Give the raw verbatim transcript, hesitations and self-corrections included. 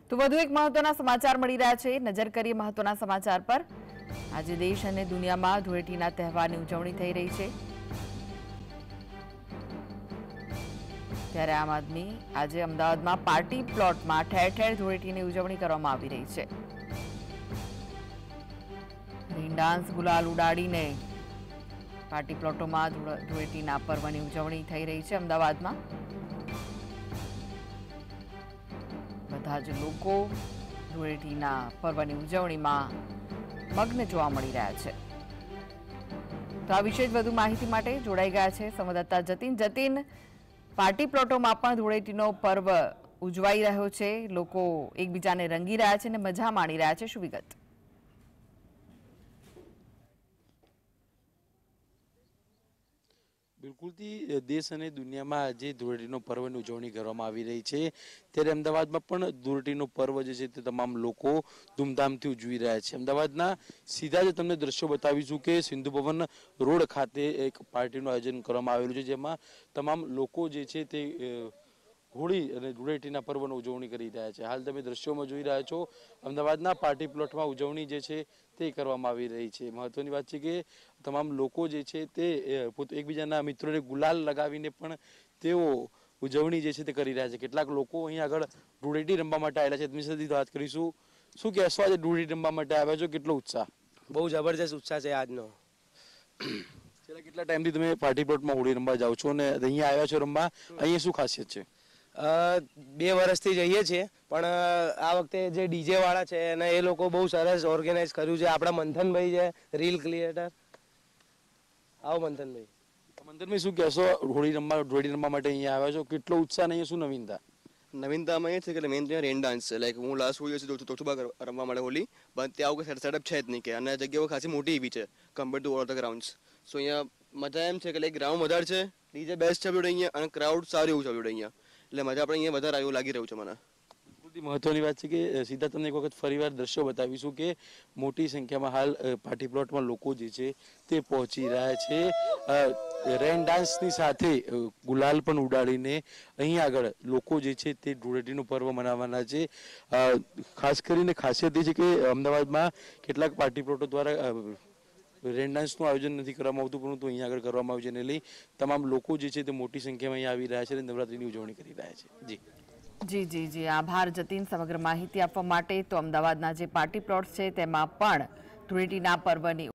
તો વધુ એક મહત્વના સમાચાર મળી રહ્યા છે। નજર કરીએ મહત્વના સમાચાર પર। આજે દેશ અને દુનિયામાં ધૂળેટીના તહેવારની ઉજવણી થઈ રહી છે। ત્યારે આમ આદમી આજે અમદાવાદમાં પાર્ટી પ્લોટમાં ઠેર ઠેર ધૂળેટીની ઉજવણી કરવામાં આવી રહી છે। રેન ડાન્સ ગુલાલ ઉડાડીને પાર્ટી પ્લોટોમાં ધૂળેટીના પર્વની ઉજવણી થઈ રહી છે। અમદાવાદમાં બધા જ લોકો ધૂળેટીના પર્વની ઉજવણીમાં મગ્ન જોવા મળી રહ્યા છે। તો આ વિશે વધુ માહિતી માટે જોડાઈ ગયા છે સંવાદદાતા જતીન। જતીન, પાર્ટી પ્લોટોમાં પણ ધૂળેટીનો પર્વ ઉજવાઈ રહ્યો છે, લોકો એકબીજાને રંગી રહ્યા છે અને મજા માણી રહ્યા છે, શું વિગત? બિલકુલથી દેશ અને દુનિયામાં આજે ધૂળેટીનો પર્વની ઉજવણી કરવામાં આવી રહી છે। ત્યારે અમદાવાદમાં પણ ધૂળેટીનો પર્વ જે છે તે તમામ લોકો ધૂમધામથી ઉજવી રહ્યા છે। અમદાવાદના સીધા જ તમને દ્રશ્યો બતાવીશું કે સિંધુ ભવન રોડ ખાતે એક પાર્ટીનું આયોજન કરવામાં આવેલું છે, જેમાં તમામ લોકો જે છે તે હોળી અને ધૂળેટીના પર્વની ઉજવણી કરી રહ્યા છે। હાલ તમે દ્રશ્યોમાં જોઈ રહ્યા છો, અમદાવાદના પાર્ટી પ્લોટમાં ઉજવણી જે છે તે કરવામાં આવી રહી છે। મહત્વની વાત છે કે તમામ લોકો જે છે તે એકબીજાના મિત્રોને ગુલાલ લગાવીને પણ તેઓ ઉજવણી જે છે તે કરી રહ્યા છે। કેટલાક લોકો અહીં આગળ ધૂળેટી રમવા માટે આવેલા છે, તેમની સાથે વાત કરીશું। શું કહેશો, આજે ધૂળેટી રમવા માટે આવ્યા છો, કેટલો ઉત્સાહ? બહુ જબરજસ્ત ઉત્સાહ છે આજનો। છેલ્લા કેટલા ટાઈમથી તમે પાર્ટી પ્લોટમાં હોળી રમવા જાઓ છો અને અહીંયા આવ્યા છો રમવા, અહીંયા શું ખાસિયત છે? બે વર્ષથી જઈએ છીએ, પણ આ વખતે જે ડીજે વાળા છે અને એ લોકો બહુ સરસ ઓર્ગેનાઇઝ કર્યું છે। આપણા મંથનભાઈ છે, રીલ ક્રિએટર। આવો મંથનભાઈ। મંથનભાઈ, શું કહેશો, હોળી રમવા હોળી રમવા માટે અહીંયા આવ્યા છો, કેટલો ઉત્સાહ અને અહીંયા શું નવીનતા? નવીનતામાં એ છે કે મેઇન ત્યાં રેન ડાન્સ છે। લાઈક હું લાસ્ટ હોળી છે તો બાર રમવા માટે હોળી, પણ ત્યાં આવું કંઈ સેટઅપ છે જ નહીં કે, અને જગ્યાઓ ખાસી મોટી એવી છે compare to all the grounds. So અહીંયા મજા એમ છે કે લાઈક ગ્રાઉન્ડ વધારે છે, ડીજે બેસ્ટ છે આપણે અહીંયા, અને ક્રાઉડ સારું એવું છે આપણે અહીંયા, એટલે મજા આપણે અહીંયા વધારે એવું લાગી રહ્યું છે મને। મહત્વની વાત છે કે સીધા તમને એક વખત ફરીવાર દ્રશ્યો બતાવીશું કે મોટી સંખ્યામાં હાલ પાર્ટી પ્લોટમાં લોકો જે છે તે પહોંચી રહ્યા છે। રેન ડાન્સની સાથે ગુલાલ પણ ઉડાડીને અહીં આગળ લોકો જે છે તે ધૂળેટીનું પર્વ મનાવવાના છે। ખાસ કરીને ખાસિયત એ છે કે અમદાવાદમાં કેટલાક પાર્ટી પ્લોટો દ્વારા રેન ડાન્સનું આયોજન નથી કરવામાં આવતું, પરંતુ અહીંયા આગળ કરવામાં આવ્યું છે, એને લઈ તમામ લોકો જે છે તે મોટી સંખ્યામાં અહીંયા આવી રહ્યા છે અને નવરાત્રિની ઉજવણી કરી રહ્યા છે। જી જી જી જી આભાર જતીન સમગ્ર માહિતી આપવા માટે। તો અમદાવાદના જે પાર્ટી પ્લોટ્સ છે તેમાં પણ ધૂળેટીના પર્વની